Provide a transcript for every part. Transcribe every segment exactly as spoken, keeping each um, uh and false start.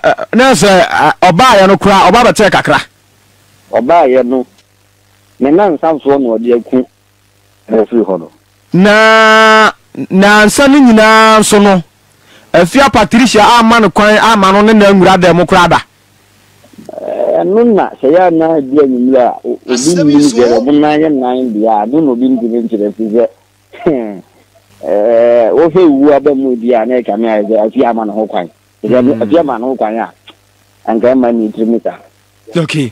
na se oba ya no kura oba bete kakra oba ya no me nan sanfo no de aku e fi ho no na na nsa no nyina so no afia Patricia ama no kwan ama no ne na nwura da mo kura da eh nunna se ya na di anyira obi ni de mo na ya nan bia no no bi ndi ntire fi je eh o fe wu aba mu dia na ka me afia ama no ho kwan je afia ama no ho kwan ya anga ma ni trimita okay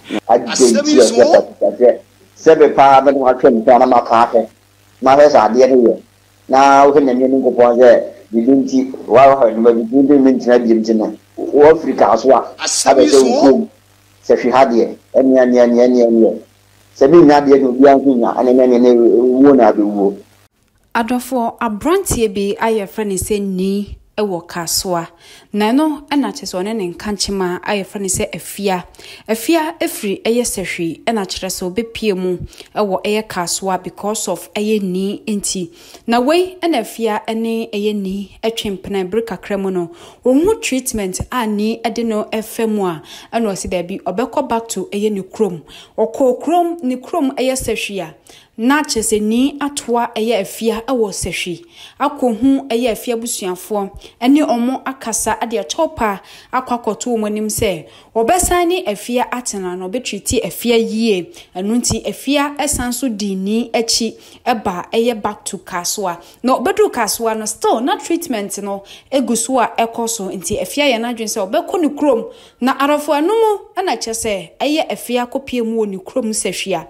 sebe pa ba no atwem ta na ma pa pe ma he sa de ne na o ke ne ne ko pon je bidinti wa wa no bidinti min tina bidinti no o Africa so a abe se ko se fi hade eni ani ani ani ani se bi na de no bi an nya ane ne ne wo na be wo adofo abrantie bi aye frene se ni ewo kasoa na no na cheso ne ne nkanchema aye frene se afia afia efri eye sehwi na kyerese obepie mu ewo eye kasoa because of eye ni enti na we na afia ene eye ni atwempena brika kremu no wo treatment ani ade no efemu a na o si da bi obekọ back to eye ni krom okọ krom ni krom eye sehwi a na chese ni atoa eye afia ewo sehwi akohu eye afia busuafo ene omo akasa ade atopa akwakoto omonim se obesani afia atena no betreati afia yie enunti afia esanso dini echi eba eye back to kaswa no bedu kaswa no still na treatment no eguso a ekoso nti afia ye na dwen se obekọ ni krom na arafo anumu na chese eye afia kopie mu oni krom sehwia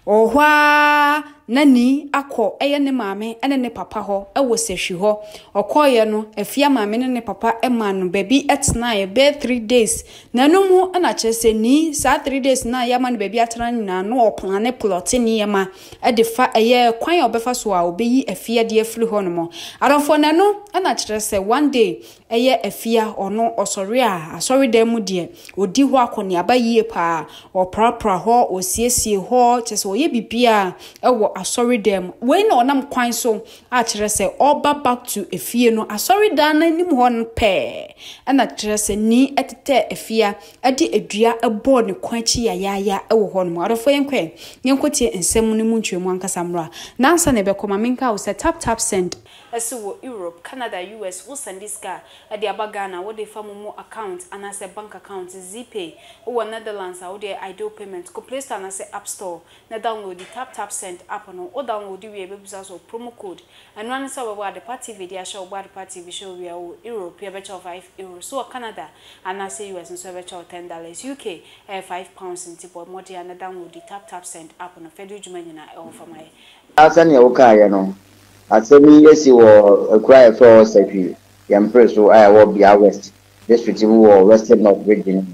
ohwa nani akọ eye ne maame ene ne papa ho ewo sehwi ho okoye no afia maame ne ne papa ema no baby etna ye be three days nanumu ana chese ni sa three days na ya man baby atran na no oplan plot ni yema ede fa eye kwan obefa so a obeyi afia de afiri ho no mo arafo nanu ana chese one day eye afia ono osori a asori dem mu de odi ho akoni abayie pa oprapra ho osiesie ho chese oye bibia ewo asori dem we na onam kwan so a chese oba back to afie no asori dan na nim ho no pe ana chese ni etete afia ade edua ebo ne kwanchi ya ya ya ewo ho no arafo yenkwe yenkotie ensem no mu ntwemu ankasa mra na ansa na be koma menka wo se tap tap send esiwo Europe Canada U S wo send this guy ade abagana wo de famumu account anase bank account Zpay wo Netherlands wo de ideal payment ko Play Store anase App Store na download the tap tap send app no o download the we bebusa so promo code and one say we the party video show we the party video show we Europe we bet five euros so Canada anase U S so we bet ten dollars U K eh, five pounds in tipo more dey na download the tap tap send app no federal juma na e offer my asani o ka ya no asemi yesi wo cry for secretary yam preso I wo bia west district wo western north region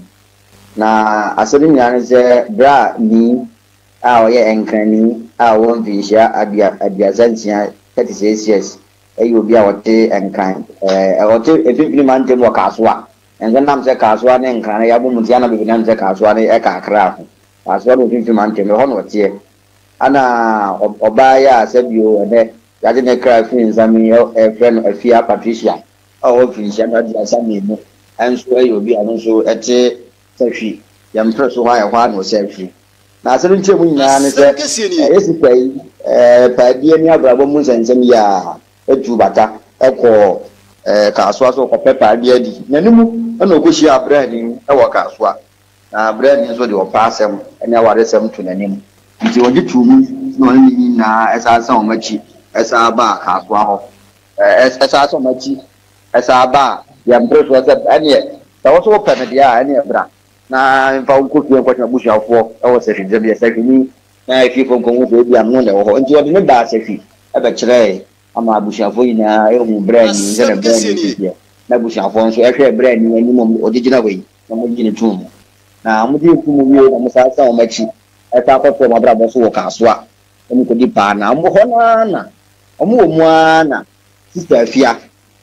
na asemi nyane se bra ni a oye enkani a won visha abia abia zantia thirty-six years e obi a wote enkan eh wote efifini mante mo kaswa enga nam se kaswa ne enkan ya bo mutia na bibi nam se kaswa ne e ka kra kaswa no efifini mante me hono wote ana obaya asebio ne yade ne kra fin zami e friend afia Patricia o Patricia na dia sami no enso e obi anu so ete sahwi yam preso ha ya hwa no sahwi na asem nche mu nyina ne se esi pai eh paadie ni abrabo mu nsensem ya etu bata ekọ eh kasoa so ko pepa dia di nanimu na okoshi abrani e wo kasoa na abrani so de opa asem ene aware sem to nanim nti ogi tumu no ni na esa san o machi esa ba kasoa ho eh esa san o machi esa ba ya mpreso se ene tawo so pe me dia ene bra na mfa nkofi en kwatna busuafo e wo se hwede bia sakini na efi fo nkonwo so bia no le wo ho nti odi ne ba safi e be kire ama abusuafo ina e hu brand ni nze na brand ni bia na abusuafo nso e hwe brand ni ani mo odigina we na mo gine tum na mo di tum wi na mo sa sa o machi e ta ko ma bra bo so wo kasoa e mo ko di pa na mo ho na na o mo mu ana sister afia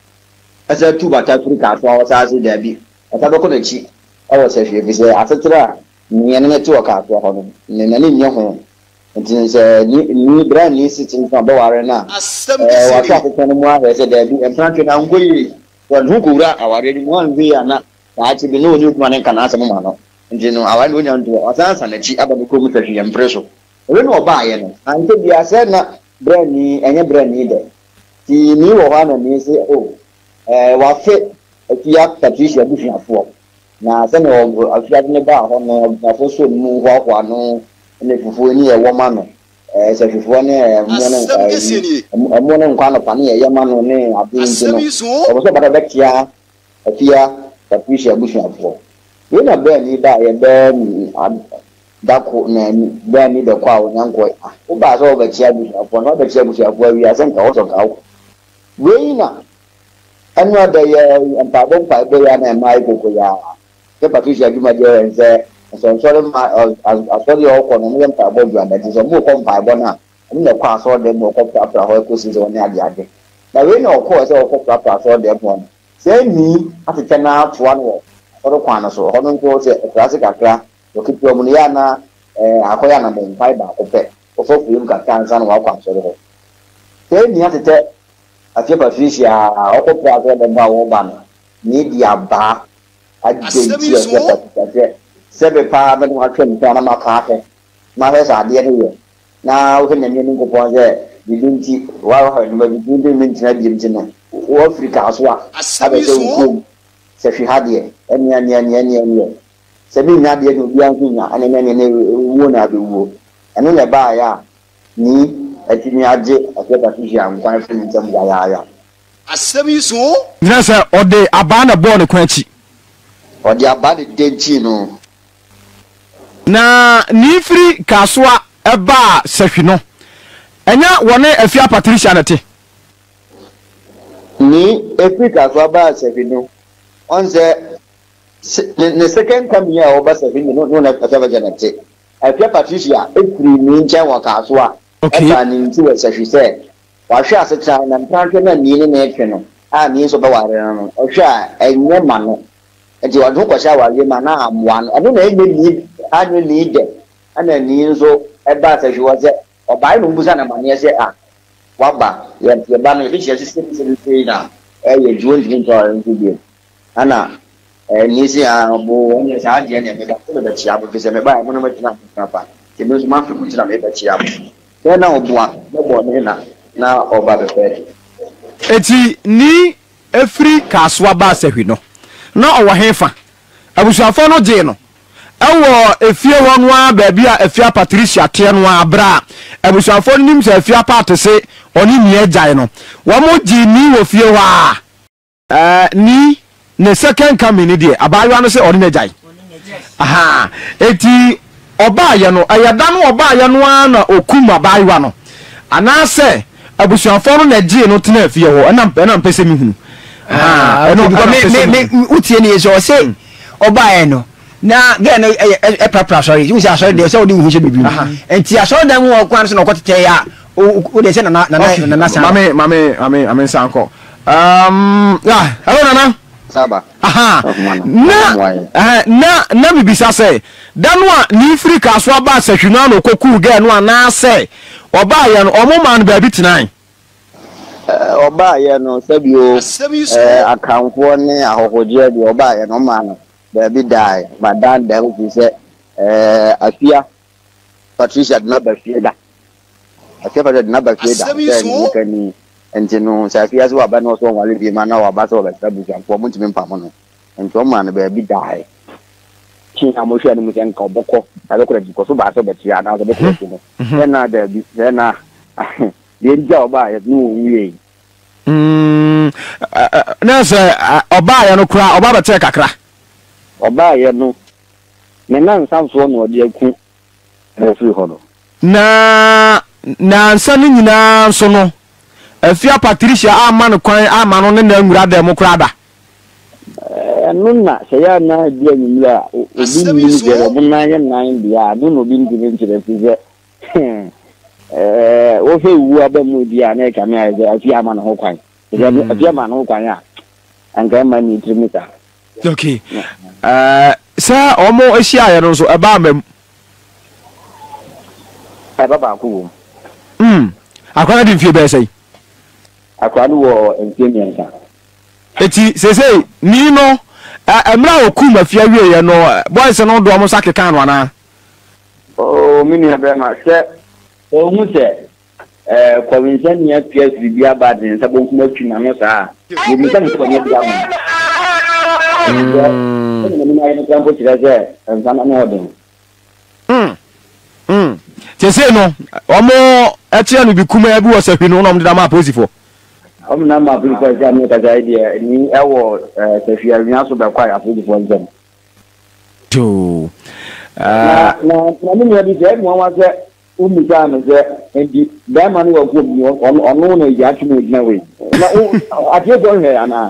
asa tu bata turi kasoa wo sa se da bi e ta be ko na chi awo se fie se atetra ni ne to ka to ho no ne na ni nye ho ntin se ni ni bra ni sitin fa ba ware na eh wa ta ko no mu a se da bi en plan ke na ngoyi wa nukura aware ni mu an vi ana ati bi no oni kuma ne kana asem ma no nti no awan do nyanto asansa na chi aba ko mu tafi empreso we no ba ye no ante bi ase na brand ni enye brand ni de ti ni wo ha na ni se o eh wa fe afia Patricia bufiafo na se na afia ne ba ho no afo so mu ho akwa no ne fufu ni e wo ma no eh se fufu ne mo ne mo ne nkwa no pa ne ye ma no ne abi nti no o so bada bekia afia Patricia bufiafo we na brand ni ba ye be dako na ba ni de kwa o nyanko o ba so bekia bufiafo no bekia bufiafo wi asen ka o so ka we na anwa da ya empabon pa be ya na mai koko ya ke Patricia juma je nze so so ma asori o ko no me empabon ju anda ti so mo ko pa bo na ni kwa so de mo ko pra pra ho ko si so ni ade ade na we na o ko so o ko pra pra so de mo se ni atete na ato ano o ko ana so ho no ko se classic akra o ki pro mo ya na eh akoya na mo mpai ba ko pe o fo fu ka kansa na wa kwa so de se ni atete afia Patricia okopra ko de ba wo ba no ni dia ba agenti e Patricia sebe pa ba no atwem ta na maka he ma he sa de ne na o henya ni ko pon se bidinti wa ha no bidinti min tina bidinti no o Africa so a abe se ko se fi hade eni ani ani ani ani se bi nya de no bi an nya ani ne ne wo na be wo eno le ba ya ni ati ni aje afia Patricia nkwan fi ntem ya ya ya asemi so na se ode aba na ball ne kwanchi ode aba de denchi no na ni free kaswa eba sehwi no enya wone afia Patricia na te ni free kaswa ba sehwi no on se the second time here oba sehwi no no na afia na te afia Patricia e free ni nche wa kaswa okay ani nti we sehwi se wa hwa asetra na mpranhwe na ni ne etwe no a ni so ba ware no o hwa enye ma no enti wa dukwa sha ware ma na amwa no ado na enye ni anyo ni de ana ni so e ba sehwi wo se obai no mbusa na mane se a waba ye ye ba no ye hye sisi sisi na e ye juo ndi nto nti bi ana eh ni si a bo onye sa ade ne me ba so be chia bo se me ba mo no ma tina pa ke me so ma fi kutina me ba chia bo na obua no bo ne na na oba be pe eti ni efri kaswa ba sehwi no na owo hefa abusuafo no je no ewo efie wonu a ba bia afia Patricia te no abra abusuafo nim se afia part se oni ni agyae no wo mo ji ni wo fie wa eh ni ne second coming die abayo no se oni na agyae aha eti oba ye no ayada no oba ye no na okum abayo no anase abusuafo no na gye no tena afie ho na na mpese mi hunu ah no me me utie ni so se oba ye no na ge no e prapra sorry you say sorry dey say odi hu she bibi enti asoro dem wo kwan so na okotete ya o dey say na na na na sa mame mame mame mame sanko um yeah hello nana saba aha na eh na na bibisa say danu a ni free kaso aba sahwina no koku ge no ana say oba ye no omo man ba bi tenan eh oba ye no sabio eh akanfo ne ahohoje de oba ye no ma no ba bi dai madan da ku se eh afia Patricia na ba fie da afia ba na ba fie da ni kani enti no safia so aba no so wale bi ma na wa ba so ba sabu jan ko mun timi pam no enti o ma no ba bi dai chi na mo hwa ni mu jan ka oboko ta ko di ko so ba so ba ti ana so be ko no na da bi na ye nja oba ye no wie mm na se oba ye no kura oba ba te kakra oba ye no me na nsanso no odi aku e fi ho no na na nsa ni nyina so no afia Patricia ama no kwan ama no ne na nwura da mo kura da eh no na se ya na di anyimra obi ni je mo na ye na bia no no bi ndi ni je fi je eh o fe wu aba mu bia na ka me aje afia ama no ho kwan afia ama no ho kwan ya anka ma ni trimita okay eh sa omo ehia ye no so eba amam eba ba ku mm akwa di fie be sei akwa no wo entie nyanka eti sesei ni no emra okum afia wie ye no boys no do mo sake kan no ana oh mini abema se o mu se eh convention ni apia bibia bad ni sabo kuma twi na no sa ni sa ni ko ni bia mo mm ni na ni kan po tira se nzana no odin mm mm tese no omo etia no bi kuma bi wo sa hwi no no mo da ma posifo omo na ma bi ko ja ni ka ja idea ni ewo se fia nya so be kwa afodi fo nzam to ah na na ni ni bi je mo wa se umi sa me se endi ba ma ni wo ko mi onu na ya chi mo gina we na ati go he ana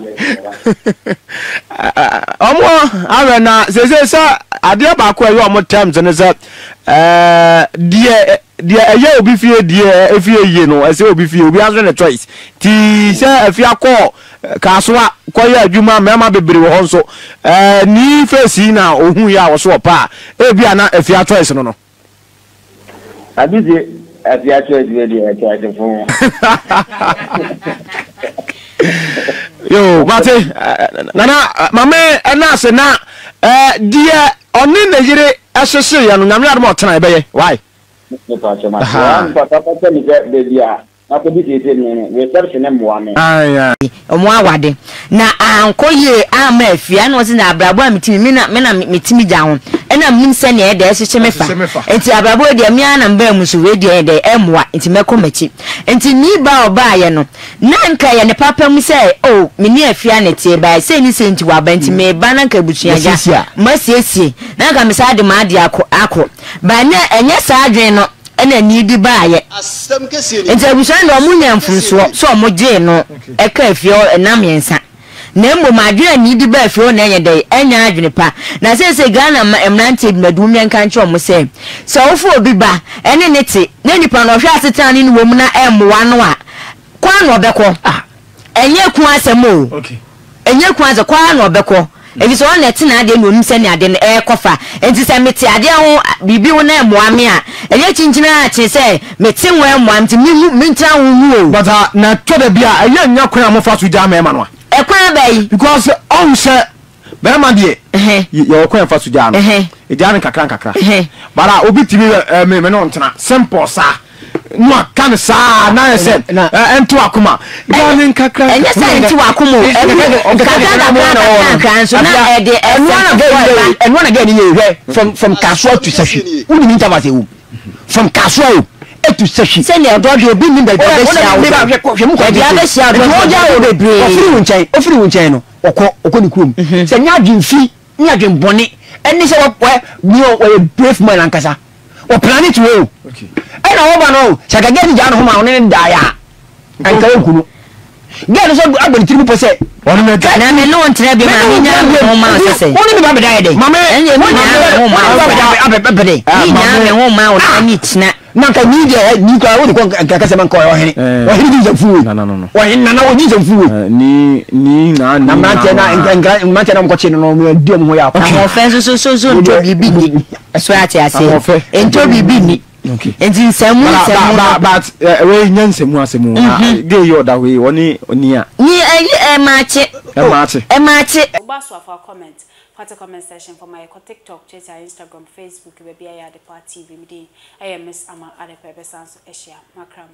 omo awe na se se sa ade ba ko ayo omo terms ne se eh die die aye obi fie die efie yie no ese obi fie obi aso na choice ti se afia ko kasoa ko ya adwuma mema bebre wo honso eh ni face na ohun ya wo so pa e bia na afia choice no no Abizi afia choice we dey charge phone. Yo, mate nana mame na se na eh die oni na yire ahwehwe ya no nyame adom otena ebeye why Ne pa chama. An pa pa pa ni be dia. Na ko bi tete ni we service ne mo ame. Aya. Omo awade na ankoye ama afia na ozi na abrabo amitimi me na me na mitimi gya ho ena mnim se ne ede ehyehe mefa enti abrabo de me ana mba musu we de ede emwa enti meko machi enti ni ba oba ye no na nka ye ne papa mu se oh meni afia na tie ba se ni se enti wa ba enti me ba na nka butua gya masiesie na nka me sa de ma de akọ akọ ba na enye sa adwen no ena ni di ba ye asem kese ni enti abusan do munya mfunso so mo je no eka afia enam yensa na mbo madwe ni di ba afia na enye dey enya adwene pa na se se Ghana emrante bi madum yanka nche omo se so ofo obi ba ene ne te na nipa no hwe asetan ni wo mu na emwa no a kwa no obekọ ah enye ku asem o okay enye ku asem kwa no obekọ ebi so na te na ade no nim se ne ade no e kofa enti se mete ade ho bibi wo na emwa me a enye chinchina a che se mete wo emwa mti mi mi ntra wo mu o but na to da bia enye nya kwan mo fa so gya me ma no e kwan bai because on se be ma de eh ye kwan fa so gya no e gya ne kakra kakra bara obi tibi me me no ntena simple sa no kan sa na se ento akoma gya ne kakra enye sa ento akoma e kakra kakra kan so na e de enwa na ge enwa na ge ni ye from from Kasua to Sashi uni mi ntaba se wu from Kasua o to Sashi se ne odo de obi mi be be sia o hwe mu kwa e dia be sia o ja o bebre ofiri wo nchen ofiri wo nchen no okọ okọ ni kurom se nya adwemfi nya adwembone eni se wo ni o brave man ankasa o planet wo okay e na wo ba no saka ge ni ja no ho ma ne da ya anka wo kunu ge no so agbani tribu po se wonu me na me no ntre bi ma ni nya ho ma se se wonu me ba be da ye de mama enye mi nya ho ma abe be de ni nya me ho ma o na ni tina nanka ni de ni kwa wo de kon kaka se man ko ohene ohene di zafu no no no ohene na na wo ni zafu ni ni na na mate na ngra mate na mko chi no no di mo ya pa offense so so so ndo bibi ni so ati ase ento bibi ni okay enti nsemu nsemu but we nyansemu asemu ge yo da we woni oni a ni e maache e maache e maache Obaso afa comment Pata comment section for my TikTok, Twitter, Instagram, Facebook, baby I the party T V me I miss ama ade pepe sans e share makram.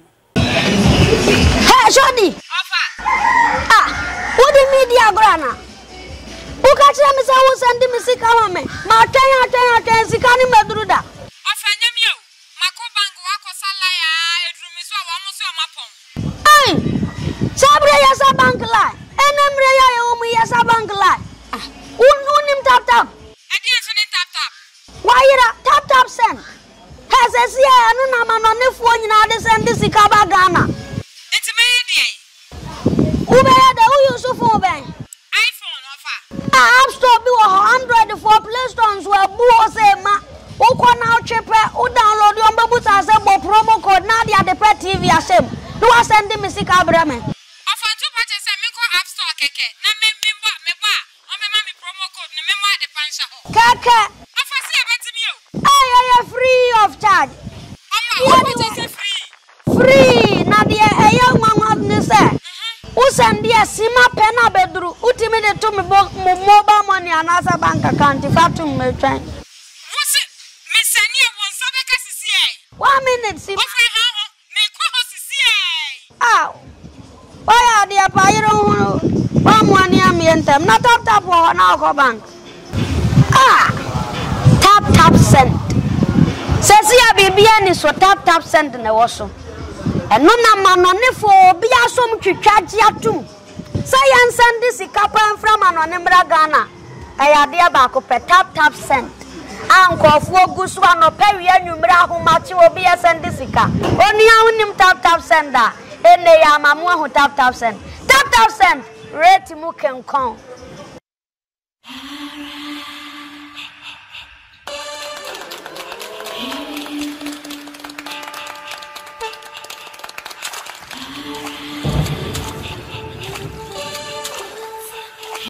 Hey Johnny. Ofa. Ah, what the media grana? Who catch me say who send me sika mama? Ma tanya tanya tanya sika ni medruda. Ofa nyamio. Mako bangu wako sala ya edrumiso wa muso mapon. Ai. Sabre ya sa bank line. Enemre ya yo mu ya sa bank line. Un unim tap tap. Edi so ni tap tap. Why ira tap tap send? Has a sia anu na ma no ne fu nyina de send sika ba Ghana. Enti me die. Ube ya de u use phone ben. iPhone ofa. Ah, App Store bi one hundred for Play Store so bu o se ma. U ko na o chepe, u download yo mbebu sa se bo promo code na dia de pet T V asem. Do wa send me sika bra me. Ofa tu pache se me ko App Store keke. Na me me ba me ba. O me ma me promo code na me mo ade pansha ho. Keke. Ofa se ebetimi o. Ay ay free of charge. Ofa o pache free. Free na dia eya nwanwa ne se. U send dia sima pena bedru. Utimi de to me mobile money anasa bank account fatum me twen. What's it? Me send you one sabeka sisi. One minute si. What for how? Me ko sisi. Ah. Why are the apayro one one year me entem na tap tap wo na ko bank. Ah. Tap tap send. Sesi ya bibia ni so tap tap send na wo so. Eno na manone fo bia so mtwitwaje atum. Say yan send this sika from anone mbra Ghana. Aya de ba ko pe tap tap send. Ankofo gusu anope wi anwumra ahomachi obi ya send this sika. Oni awunim tap tap sender. Ene ya mamu ahu tap tap send. Tap tap send. Rate mu kenkon.